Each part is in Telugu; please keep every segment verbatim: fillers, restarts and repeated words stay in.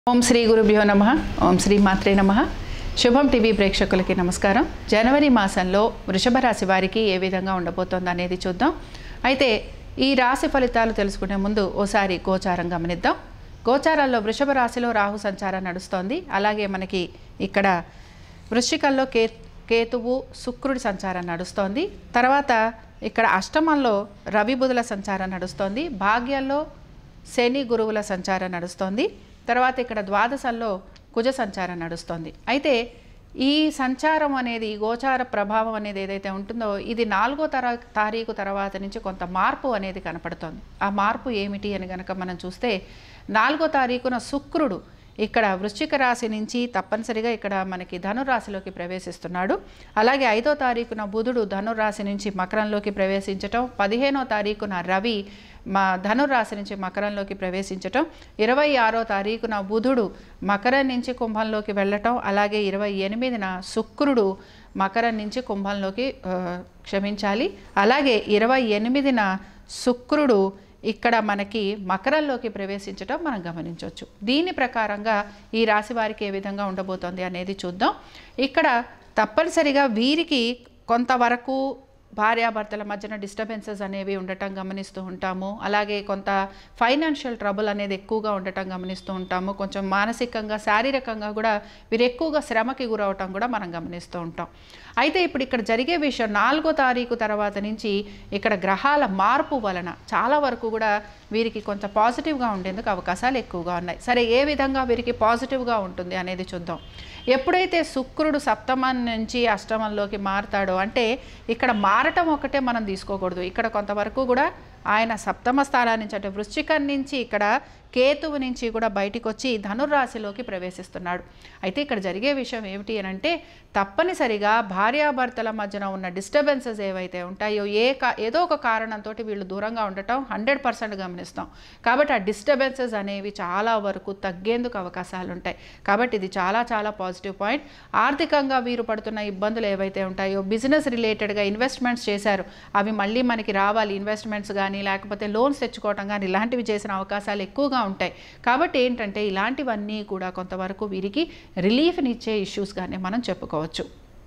ఓం శ్రీ గురుభ్యో నమః. ఓం శ్రీ మాత్రే నమః. శుభం టీవీ ప్రేక్షకులకి నమస్కారం. జనవరి మాసంలో వృషభ రాశి వారికి ఏ విధంగా ఉండబోతోంది అనేది చూద్దాం. అయితే ఈ రాశి ఫలితాలు తెలుసుకునే ముందు ఓసారి గోచారం గమనిద్దాం. గోచారాల్లో వృషభ రాశిలో రాహు సంచారం నడుస్తోంది. అలాగే మనకి ఇక్కడ వృశ్చికంలో కే కేతువు శుక్రుడి సంచారం నడుస్తోంది. తర్వాత ఇక్కడ అష్టమంలో రవి బుధుల సంచారం నడుస్తోంది. భాగ్యాల్లో శని గురువుల సంచారం నడుస్తోంది. తర్వాత ఇక్కడ ద్వాదశంలో కుజ సంచారం నడుస్తోంది. అయితే ఈ సంచారం అనేది గోచార ప్రభావం అనేది ఏదైతే ఉంటుందో ఇది నాలుగో తర తారీఖు తర్వాత నుంచి కొంత మార్పు అనేది కనపడుతోంది. ఆ మార్పు ఏమిటి అని కనుక మనం చూస్తే నాలుగో తారీఖున శుక్రుడు ఇక్కడ వృశ్చిక రాశి నుంచి తప్పనిసరిగా ఇక్కడ మనకి ధనురాశిలోకి ప్రవేశిస్తున్నాడు. అలాగే ఐదో తారీఖున బుధుడు ధనురాశి నుంచి మకరంలోకి ప్రవేశించటం, పదిహేనో తారీఖున రవి మా ధనురాశి నుంచి మకరంలోకి ప్రవేశించటం, ఇరవై ఆరో తారీఖున బుధుడు మకరం నుంచి కుంభంలోకి వెళ్ళటం, అలాగే ఇరవై ఎనిమిదిన శుక్రుడు మకరం నుంచి కుంభంలోకి క్షమించాలి అలాగే ఇరవై ఎనిమిదిన శుక్రుడు ఇక్కడ మనకి మకరంలోకి ప్రవేశించడం మనం గమనించవచ్చు. దీని ప్రకారంగా ఈ రాశి వారికి ఏ విధంగా ఉండబోతోంది అనేది చూద్దాం. ఇక్కడ తప్పనిసరిగా వీరికి కొంతవరకు భార్యాభర్తల మధ్యన డిస్టర్బెన్సెస్ అనేవి ఉండటం గమనిస్తూ ఉంటాము. అలాగే కొంత ఫైనాన్షియల్ ట్రబుల్ అనేది ఎక్కువగా ఉండటం గమనిస్తూ ఉంటాము. కొంచెం మానసికంగా శారీరకంగా కూడా వీరు ఎక్కువగా శ్రమకి గురవటం కూడా మనం గమనిస్తూ ఉంటాం. అయితే ఇప్పుడు ఇక్కడ జరిగే విషయం నాలుగో తారీఖు తర్వాత నుంచి ఇక్కడ గ్రహాల మార్పు వలన చాలా వరకు కూడా వీరికి కొంత పాజిటివ్గా ఉండేందుకు అవకాశాలు ఎక్కువగా ఉన్నాయి. సరే, ఏ విధంగా వీరికి పాజిటివ్గా ఉంటుంది అనేది చూద్దాం. ఎప్పుడైతే శుక్రుడు సప్తమం నుంచి అష్టమంలోకి మారుతాడో అంటే ఇక్కడ మారటం ఒకటే మనం తీసుకోకూడదు. ఇక్కడ కొంతవరకు కూడా ఆయన సప్తమ స్థానాన్ని నుంచి అంటే వృశ్చికం నుంచి ఇక్కడ కేతువు నుంచి కూడా బయటికి వచ్చి ధనుర్రాశిలోకి ప్రవేశిస్తున్నాడు. అయితే ఇక్కడ జరిగే విషయం ఏమిటి అని అంటే తప్పనిసరిగా భార్యాభర్తల మధ్యన ఉన్న డిస్టర్బెన్సెస్ ఏవైతే ఉంటాయో ఏ కా ఏదో ఒక కారణంతో వీళ్ళు దూరంగా ఉండటం హండ్రెడ్ పర్సెంట్ గమనిస్తాం. కాబట్టి ఆ డిస్టర్బెన్సెస్ అనేవి చాలా వరకు తగ్గేందుకు అవకాశాలు ఉంటాయి. కాబట్టి ఇది చాలా చాలా పాజిటివ్ పాయింట్. ఆర్థికంగా వీరు పడుతున్న ఇబ్బందులు ఏవైతే ఉంటాయో బిజినెస్ రిలేటెడ్గా ఇన్వెస్ట్మెంట్స్ చేశారు అవి మళ్ళీ మనకి రావాలి, ఇన్వెస్ట్మెంట్స్ కానీ లేకపోతే లోన్స్ తెచ్చుకోవటం కానీ ఇలాంటివి చేసిన అవకాశాలు ఎక్కువగా ఉంటాయి. కాబట్టి ఏంటంటే ఇలాంటివన్నీ కూడా కొంతవరకు వీరికి రిలీఫ్నిచ్చే ఇష్యూస్గానే మనం చెప్పుకోవచ్చు.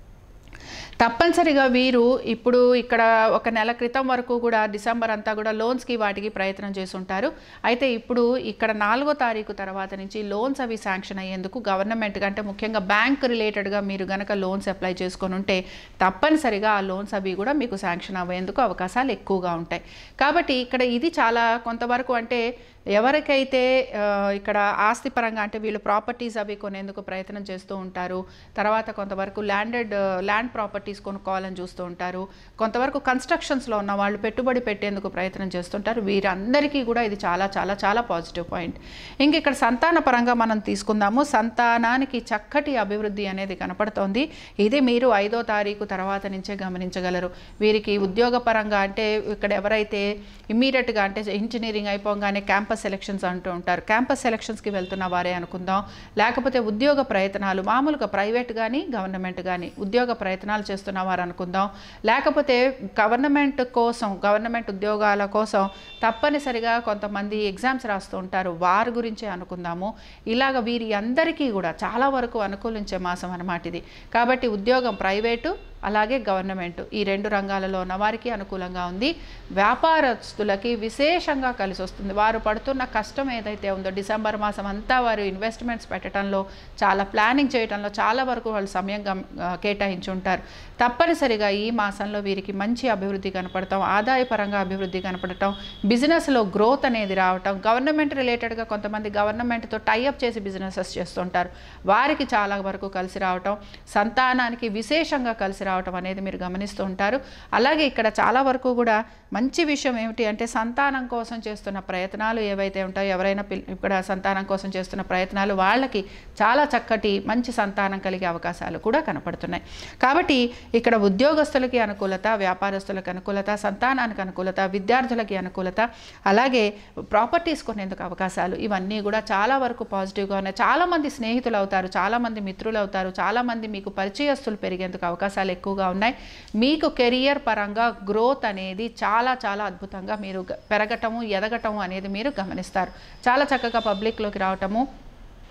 తప్పనిసరిగా వీరు ఇప్పుడు ఇక్కడ ఒక నెల క్రితం వరకు కూడా డిసెంబర్ అంతా కూడా లోన్స్కి వాటికి ప్రయత్నం చేస్తుంటారు. అయితే ఇప్పుడు ఇక్కడ నాలుగో తారీఖు తర్వాత నుంచి లోన్స్ అవి శాంక్షన్ అయ్యేందుకు గవర్నమెంట్ అంటే ముఖ్యంగా బ్యాంక్ రిలేటెడ్గా మీరు కనుక లోన్స్ అప్లై చేసుకొని ఉంటే తప్పనిసరిగా ఆ లోన్స్ అవి కూడా మీకు శాంక్షన్ అయ్యేందుకు అవకాశాలు ఎక్కువగా ఉంటాయి. కాబట్టి ఇక్కడ ఇది చాలా కొంతవరకు అంటే ఎవరికైతే ఇక్కడ ఆస్తిపరంగా అంటే వీళ్ళు ప్రాపర్టీస్ అవి కొనేందుకు ప్రయత్నం చేస్తూ ఉంటారు, తర్వాత కొంతవరకు ల్యాండెడ్ ల్యాండ్ ప్రాపర్టీస్ కొనుక్కోవాలని చూస్తూ ఉంటారు, కొంతవరకు కన్స్ట్రక్షన్స్లో ఉన్న వాళ్ళు పెట్టుబడి పెట్టేందుకు ప్రయత్నం చేస్తుంటారు. వీరందరికీ కూడా ఇది చాలా చాలా చాలా పాజిటివ్ పాయింట్. ఇంక ఇక్కడ సంతాన పరంగా మనం తీసుకుందాము. సంతానానికి చక్కటి అభివృద్ధి అనేది కనపడుతోంది. ఇది మీరు ఐదో తారీఖు తర్వాత నుంచే గమనించగలరు. వీరికి ఉద్యోగపరంగా అంటే ఇక్కడ ఎవరైతే ఇమ్మీడియట్గా అంటే ఇంజనీరింగ్ అయిపోగానే క్యాంపస్ సెలక్షన్స్ అంటూ ఉంటారు, క్యాంపస్ సెలక్షన్స్కి వెళ్తున్న వారే అనుకుందాం, లేకపోతే ఉద్యోగ ప్రయత్నాలు మామూలుగా ప్రైవేట్ కానీ గవర్నమెంట్ కానీ ఉద్యోగ ప్రయత్నాలు చేస్తున్న వారు అనుకుందాం, లేకపోతే గవర్నమెంట్ కోసం గవర్నమెంట్ ఉద్యోగాల కోసం తప్పనిసరిగా కొంతమంది ఎగ్జామ్స్ రాస్తూ ఉంటారు వారి గురించే అనుకుందాము. ఇలాగ వీరి అందరికీ కూడా చాలా వరకు అనుకూలించే మాసం అన్నమాట ఇది. కాబట్టి ఉద్యోగం ప్రైవేటు అలాగే గవర్నమెంట్ ఈ రెండు రంగాలలో ఉన్న వారికి అనుకూలంగా ఉంది. వ్యాపారస్తులకి విశేషంగా కలిసి వస్తుంది. వారు పడుతున్న కష్టం ఏదైతే ఉందో డిసెంబర్ మాసం అంతా వారు ఇన్వెస్ట్మెంట్స్ పెట్టడంలో చాలా ప్లానింగ్ చేయడంలో చాలా వరకు వాళ్ళు సమయం కేటాయించి ఉంటారు. తప్పనిసరిగా ఈ మాసంలో వీరికి మంచి అభివృద్ధి కనపడటం, ఆదాయపరంగా అభివృద్ధి కనపడటం, బిజినెస్లో గ్రోత్ అనేది రావటం, గవర్నమెంట్ రిలేటెడ్గా కొంతమంది గవర్నమెంట్తో టైఅప్ చేసి బిజినెసెస్ చేస్తుంటారు వారికి చాలా వరకు కలిసి రావటం, సంతానానికి విశేషంగా కలిసి రావటం అనేది మీరు గమనిస్తూ ఉంటారు. అలాగే ఇక్కడ చాలా వరకు కూడా మంచి విషయం ఏమిటి అంటే సంతానం కోసం చేస్తున్న ప్రయత్నాలు ఏవైతే ఉంటాయో ఎవరైనా ఇక్కడ సంతానం కోసం చేస్తున్న ప్రయత్నాలు వాళ్ళకి చాలా చక్కటి మంచి సంతానం కలిగే అవకాశాలు కూడా కనపడుతున్నాయి. కాబట్టి ఇక్కడ ఉద్యోగస్తులకి అనుకూలత, వ్యాపారస్తులకు అనుకూలత, సంతానానికి అనుకూలత, విద్యార్థులకి అనుకూలత, అలాగే ప్రాపర్టీస్ కొనేందుకు అవకాశాలు ఇవన్నీ కూడా చాలా వరకు పాజిటివ్గా ఉన్నాయి. చాలామంది స్నేహితులు అవుతారు, చాలామంది మిత్రులు అవుతారు, చాలామంది మీకు పరిచయస్తులు పెరిగేందుకు అవకాశాలు ఎక్కువగా ఉన్నాయి. మీకు కెరియర్ పరంగా గ్రోత్ అనేది చాలా చాలా అద్భుతంగా మీరు పెరగటము ఎదగటము అనేది మీరు గమనిస్తారు. చాలా చక్కగా పబ్లిక్లోకి రావటము,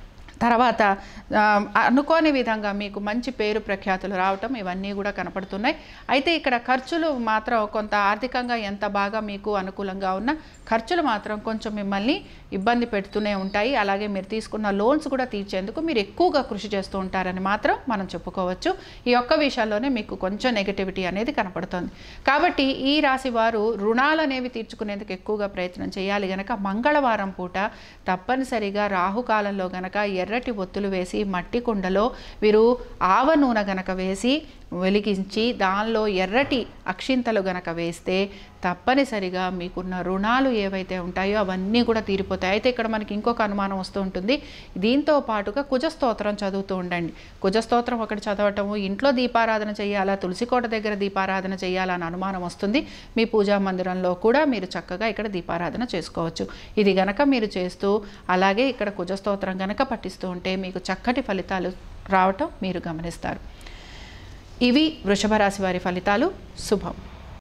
తర్వాత అనుకోని విధంగా మీకు మంచి పేరు ప్రఖ్యాతులు రావటం ఇవన్నీ కూడా కనపడుతున్నాయి. అయితే ఇక్కడ ఖర్చులు మాత్రం కొంత ఆర్థికంగా ఎంత బాగా మీకు అనుకూలంగా ఉన్న ఖర్చులు మాత్రం కొంచెం మిమ్మల్ని ఇబ్బంది పెడుతూనే ఉంటాయి. అలాగే మీరు తీసుకున్న లోన్స్ కూడా తీర్చేందుకు మీరు ఎక్కువగా కృషి చేస్తూ ఉంటారని మాత్రం మనం చెప్పుకోవచ్చు. ఈ ఒక్క విషయాల్లోనే మీకు కొంచెం నెగటివిటీ అనేది కనపడుతుంది. కాబట్టి ఈ రాశి వారు రుణాలు అనేవి తీర్చుకునేందుకు ఎక్కువగా ప్రయత్నం చేయాలి గనక మంగళవారం పూట తప్పనిసరిగా రాహుకాలంలో గనక ఎర్రటి ఒత్తులు వేసి మట్టి కుండలో వీరు ఆవ నూనె గనక వేసి వెలిగించి దానిలో ఎర్రటి అక్షింతలు గనక వేస్తే తప్పనిసరిగా మీకున్న రుణాలు ఏవైతే ఉంటాయో అవన్నీ కూడా తీరిపోతాయి. అయితే ఇక్కడ మనకి ఇంకొక అనుమానం వస్తూ ఉంటుంది. దీంతో పాటుగా కుజస్తోత్రం చదువుతూ ఉండండి. కుజస్తోత్రం ఒకటి చదవటము, ఇంట్లో దీపారాధన చేయాలా, తులసికోట దగ్గర దీపారాధన చేయాలా అని అనుమానం వస్తుంది. మీ పూజా మందిరంలో కూడా మీరు చక్కగా ఇక్కడ దీపారాధన చేసుకోవచ్చు. ఇది గనక మీరు చేస్తూ అలాగే ఇక్కడ కుజస్తోత్రం గనక పఠిస్తూ ఉంటే మీకు చక్కటి ఫలితాలు రావటం మీరు గమనిస్తారు. ఇవి వృషభ రాశి వారి ఫలితాలు. శుభం.